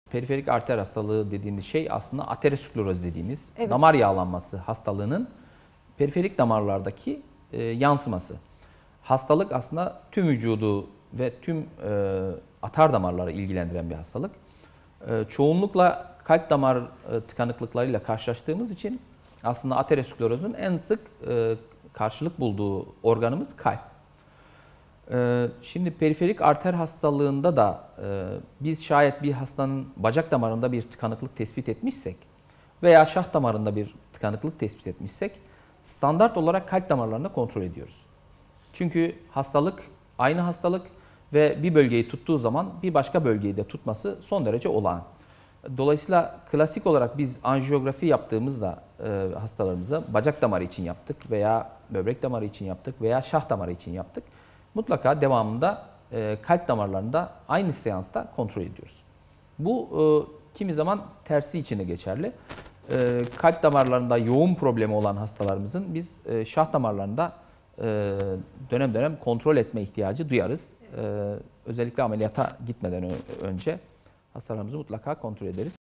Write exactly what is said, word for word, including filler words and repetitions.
Periferik arter hastalığı dediğimiz şey aslında ateroskleroz dediğimiz Evet. damar yağlanması hastalığının periferik damarlardaki e, yansıması. Hastalık aslında tüm vücudu ve tüm e, atar damarları ilgilendiren bir hastalık. E, çoğunlukla kalp damar e, tıkanıklıklarıyla karşılaştığımız için aslında aterosklerozun en sık e, karşılık bulduğu organımız kalp. Şimdi periferik arter hastalığında da biz şayet bir hastanın bacak damarında bir tıkanıklık tespit etmişsek veya şah damarında bir tıkanıklık tespit etmişsek standart olarak kalp damarlarında kontrol ediyoruz. Çünkü hastalık aynı hastalık ve bir bölgeyi tuttuğu zaman bir başka bölgeyi de tutması son derece olağan. Dolayısıyla klasik olarak biz anjiyografi yaptığımızda hastalarımıza bacak damarı için yaptık veya böbrek damarı için yaptık veya şah damarı için yaptık. Mutlaka devamında e, kalp damarlarında aynı seansta kontrol ediyoruz. Bu e, kimi zaman tersi için de geçerli. E, kalp damarlarında yoğun problemi olan hastalarımızın biz e, şah damarlarında e, dönem dönem kontrol etme ihtiyacı duyarız. E, özellikle ameliyata gitmeden önce hastalarımızı mutlaka kontrol ederiz.